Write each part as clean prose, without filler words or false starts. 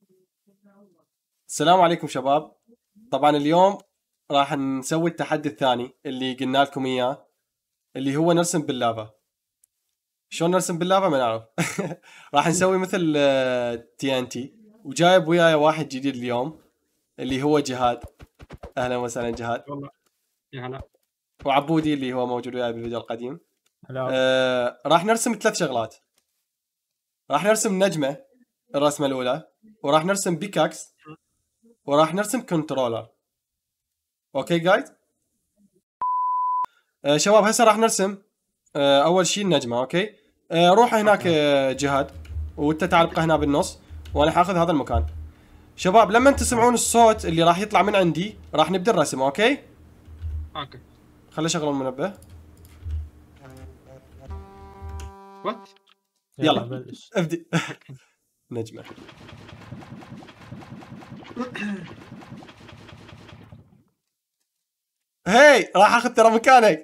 السلام عليكم شباب. طبعا اليوم راح نسوي التحدي الثاني اللي قلنا لكم اياه، اللي هو نرسم باللافا. شلون نرسم باللافا ما نعرف. راح نسوي مثل تي ان تي، وجايب وياي واحد جديد اليوم اللي هو جهاد. اهلا وسهلا جهاد. والله يا هلا. وعبودي اللي هو موجود وياي بالفيديو القديم. هلا. راح نرسم 3 شغلات. راح نرسم نجمة الرسمة الأولى، وراح نرسم بيكاكس، وراح نرسم كنترولر. اوكي جايز. شباب هسه راح نرسم اول شيء النجمه. اوكي. روح هناك جهاد، وانت تعال ابقى هنا بالنص، وانا حاخذ هذا المكان. شباب لما تسمعون الصوت اللي راح يطلع من عندي راح نبدا الرسم. اوكي خلي اشغل المنبه. وات يلا بلش. ابدي. نجمه. هاي راح اخذ ترى مكانك.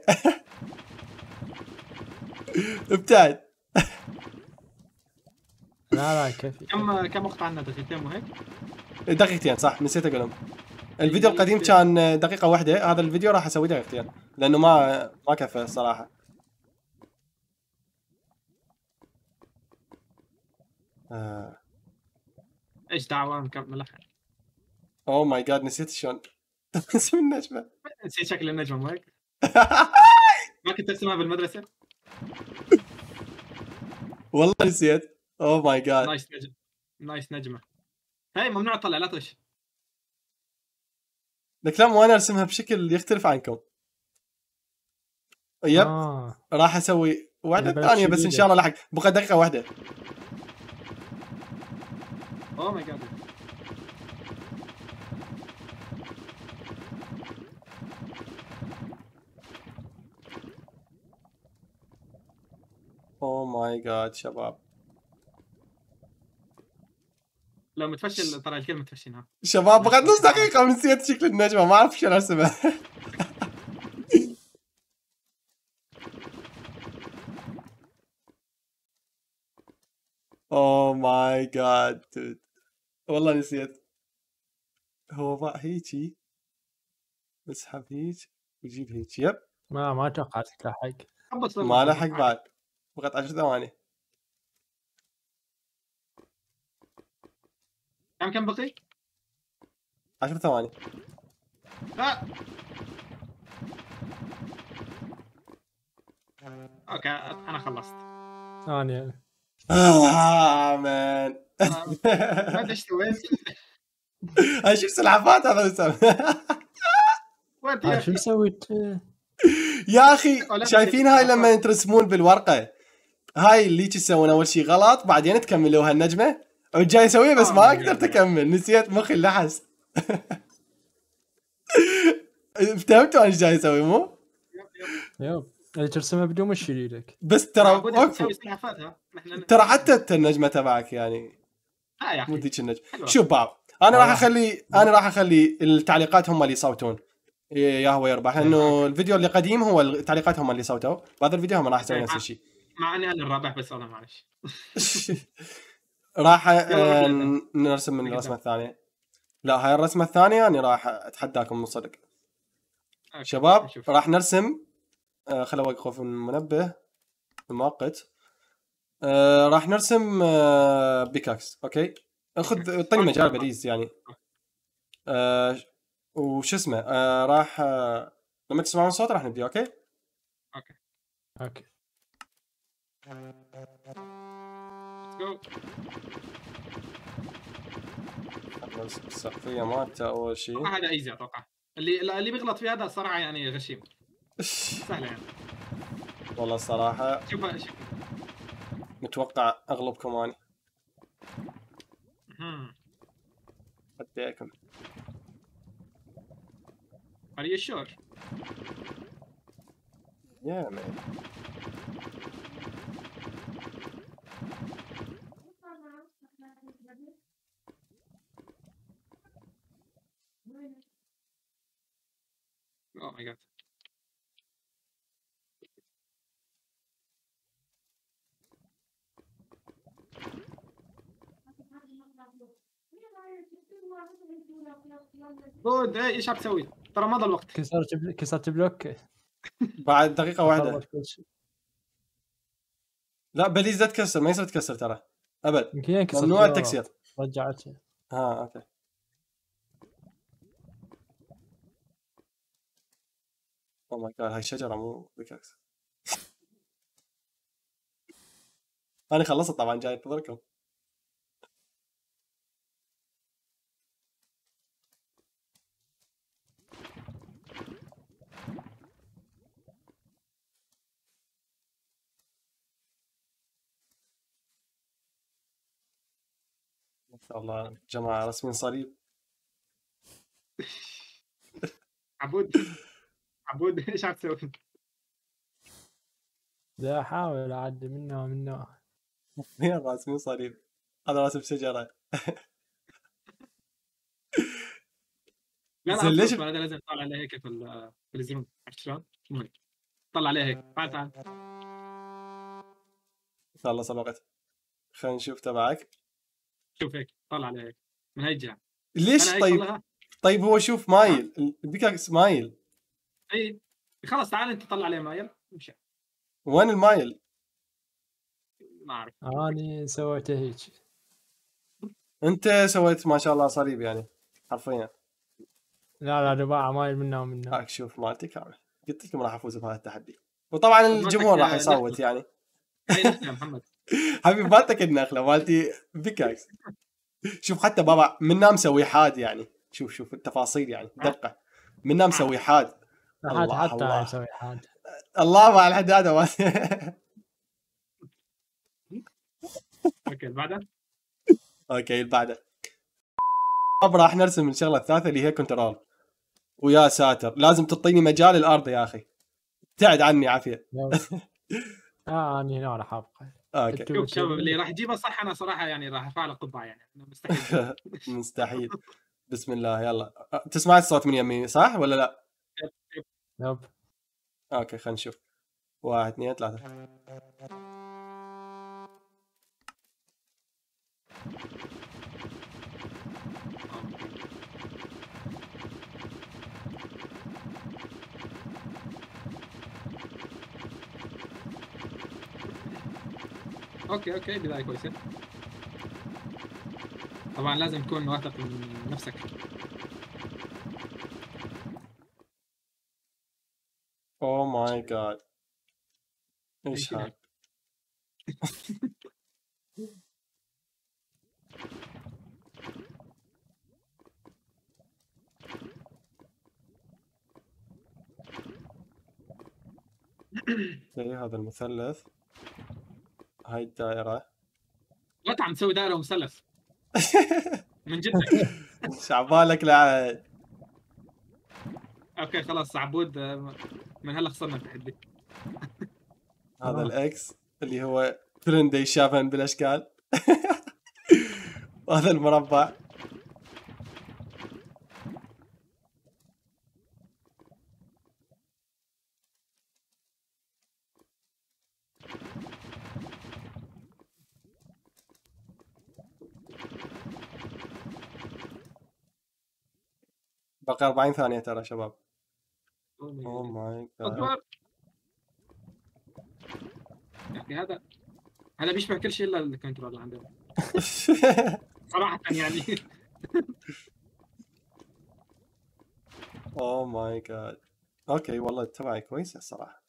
ابتعد. لا كيفي. كم وقت عندنا؟ دقيقتين مو هيك؟ دقيقتين صح، نسيت اقولهم. الفيديو القديم كان دقيقة واحدة، هذا الفيديو راح اسوي دقيقتين لانه ما كفى الصراحة. ايش دعوه نكمل اخر. اوه ماي جاد نسيت شلون اسم النجمة. نسيت شكل النجمه مو هيك؟ ما كنت ارسمها بالمدرسه؟ والله نسيت. اوه ماي جاد. نايس نجمه، نايس نجمه. هاي ممنوع تطلع، لا تغش. لك لا، وانا ارسمها بشكل يختلف عنكم. يب. راح اسوي واحدة ثانية بس ان شاء الله لحق بقى دقيقة واحدة. اوه ماي جاد. اوه ماي جاد شباب. لو متفشل ترى الكل متفشينها. شباب بقى نص دقيقة ونسيت شكل النجمة، ما اعرف شلون ارسمها. اوه ماي جاد والله نسيت. هو بقى هيجي، اسحب هيك وجيب هيك. يب ما توقعت تلحق. ما لحق بعد، بقت 10 ثواني. كم بقي؟ 10 ثواني. لا اوكي انا خلصت. ثانية. مان. ما ادري ايش سويت. هاي شوف سلحفات هذا الاسم. شو سويت؟ يا اخي شايفين هاي لما ترسمون بالورقه، هاي اللي تسوون اول شيء غلط بعدين تكملوها النجمه، وجاي اسويها بس ما قدرت اكمل، نسيت مخي اللحس. فهمتوا انا ايش جاي اسوي مو؟ يب اللي ترسمها بدون ما تشيل ايدك. بس ترى وقفوا ترى حتى النجمه تبعك يعني مو ذيك النجمه. شوف باب انا راح اخلي التعليقات هم اللي يصوتون يا هو يربح، لانه الفيديو اللي قديم هو التعليقات هم اللي صوتوا، بهذا الفيديو هم راح يسوي نفس الشيء. مع اني انا الرابح بس انا معلش. راح نرسم من الرسمه الثانيه. لا هاي الرسمه الثانيه انا راح اتحداكم من صدق. شباب راح نرسم خلوا اوقف المنبه المؤقت. راح نرسم بيكاكس. اوكي خذ اعطيني مجال بليز يعني. وش اسمه راح لما تسمعون صوت راح نبدي. اوكي السقفيه مالته اول شيء. هذا ايزي اتوقع. اللي بيغلط في هذا الصراحه يعني غشيم. سهله يعني. والله الصراحه شوف متوقع اغلبكم اني. اديكم. Are you sure? Yeah man. Oh my god. بود ايش عم تسوي؟ ترى مضى الوقت. كسرت بلوك. بعد دقيقه واحده. خربت كل شيء. لا بليز لا تكسر، ما يصير تكسر ترى ابد، يمكن ينكسر. ممنوع التكسير. رجعته. اوكي. او ماي جاد هاي شجره مو بيكاكس. انا خلصت طبعا، جاي انتظركم. ما شاء الله جماعه رسمين صليب. عبود عبود ايش عم تسوي؟ لا احاول اعدي منه ومنه. مين راسمين صليب؟ هذا راسم شجره. لا زين ليش اصبر، هذا لازم تطلع عليه هيك في الزوم، عرفت شلون؟ المهم طلع عليه هيك، تعال خلص الوقت. خلينا نشوف تبعك. شوف هيك، طلع عليه هيك من هاي الجهه. ليش انا هيك طيب؟ طلعها. طيب هو شوف مايل، البيكاكس مايل. اي خلص تعال انت طلع عليه مايل امشي. وين المايل؟ ما اعرف. اني سويته هيك. انت سويت ما شاء الله صليب يعني حرفيا. لا رباعة مايل منه ومنه. هاك شوف مالتي كامل. قلت لكم راح افوز بهذا التحدي، وطبعا الجمهور راح يصوت يعني. هاي نختها محمد. حبيبي مالتك النخله مالتي بيكاكس. شوف حتى بابا منا مسوي حاد يعني، شوف التفاصيل يعني دقه. منا مسوي حاد. الله حتى الله يسوي حاد. الله مع الحداده اوكي بعدها. اوكي اللي بعده. طب راح نرسم الشغله الثالثه اللي هي كنترول. ويا ساتر لازم تعطيني مجال الارض يا اخي، ابتعد عني عافيه. اني هنا راح ابقى. اوكي شوف شباب اللي راح يجيبها صح انا صراحه يعني راح ارفع له قبعه يعني مستحيل. مستحيل. بسم الله يلا. تسمع الصوت من يمي صح ولا لا؟ يب. اوكي خلينا نشوف. 1 2 3. اوكي بدايه كويسه. طبعا لازم تكون واثق من نفسك. اوه ماي جاد ايش هذا؟ هذا المثلث، هاي الدائرة. لا عم تسوي دائره ومثلث من جدك. شعبالك لا. اوكي خلاص عبود من هلا خسرنا التحدي. هذا الاكس اللي هو ترندي شافن بالاشكال. وهذا المربع. باقي 40 ثانية ترى شباب. اوه ماي جاد. اكبر يا اخي هذا بيشبه كل شيء الا الكنترول اللي عندنا صراحه يعني. اوه ماي جاد. اوكي والله تبعي كويسة الصراحة.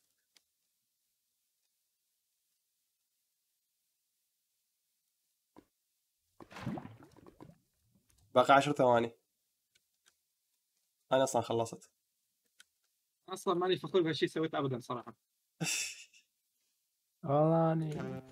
باقي 10 ثواني. انا اصلا خلصت. اصلا ماني فخور بهالشيء سويته ابدا صراحه. والله اني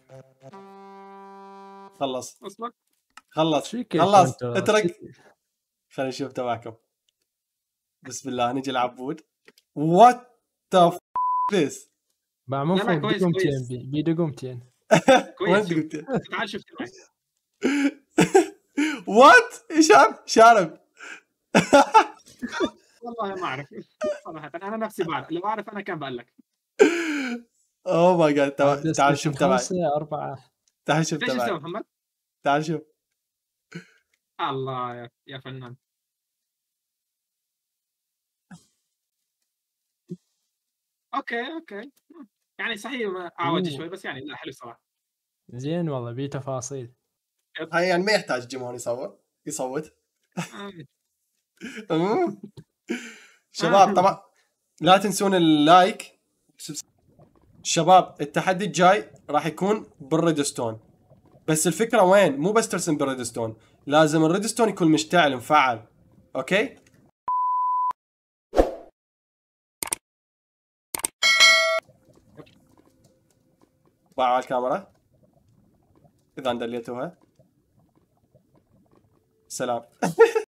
خلص اصلا خلص شيك خلص الكنترول. اترك. خلينا نشوف تبعكم. بسم الله نجي العبود. وات ذا ذس. مو لا، فوق كويس، دقمتين كويس. بدقمتين. كويس وين شوف. قلت؟ تعال شوف تبعي. وات ايش شارب. والله ما اعرف صراحه، انا نفسي بعرف، لو اعرف انا كان بقول لك. اوه ماي جاد. تعال شوف تبعي. 4. تعال شوف ايش تسوي تبعي. محمد؟ تعال شوف. الله يا فنان. اوكي يعني صحيح اعوج شوي بس يعني لا حلو صراحه. زين والله بيه تفاصيل. هاي يعني ما يحتاج جيمون يصوت. آه. شباب طبعا لا تنسون اللايك. شباب التحدي الجاي راح يكون بالريدستون، بس الفكرة وين؟ مو بس ترسم بالريدستون، لازم الريدستون يكون مشتعل مفعل. اوكي باعوا على الكاميرا اذا اندليتوها. سلام.